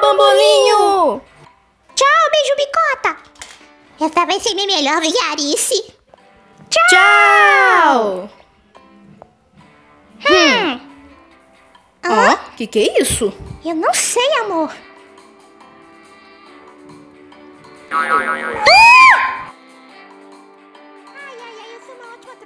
Bambolinho! Tchau, beijo bicota! Essa vai ser minha melhor vigarice. Tchau! Hã? Que é isso? Eu não sei, amor. Ai, eu sou uma ótima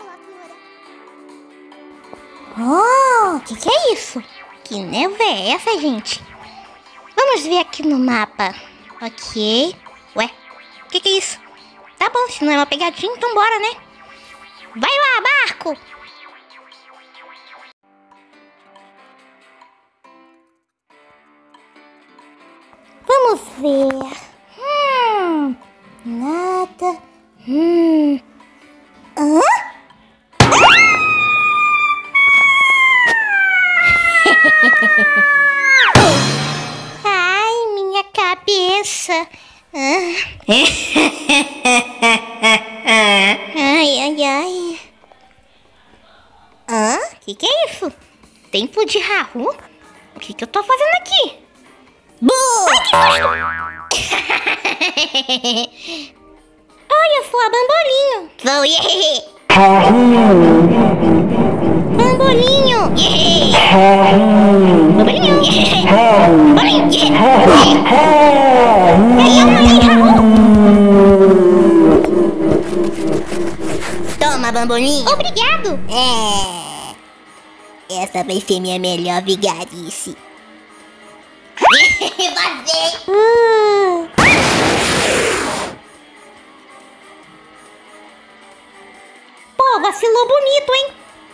trolladora. Que é isso? Que névoa é essa, gente? Vamos ver aqui no mapa. Ok. Ué, que é isso? Tá bom, se não é uma pegadinha, então bora, né? Vai lá, barco! Vamos ver. Nada. Hã? Ai, minha cabeça. Ai. Que é isso? Tempo de Rahu? O que eu tô fazendo aqui? Ai, que susto! Oi, eu sou a Bambolinho. Sou hiehehe. Bambolinho. Bambolinho. Bambolinho. Toma, Bambolinho. Obrigado. Essa vai ser minha melhor vigarice. Vazei. Pô, vacilou bonito, hein?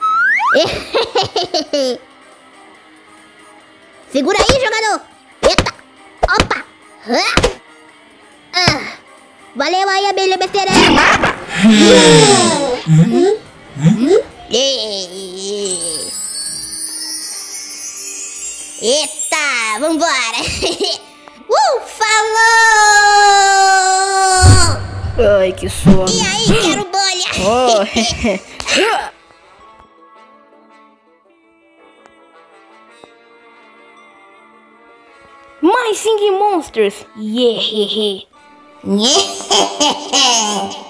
Segura aí, jogador. Eita. Opa. Valeu aí, abelha besteira. Eita, vambora. Falou! Ai, que sono. E aí, quero bolha. Mais Singing Monsters. Hiehehe.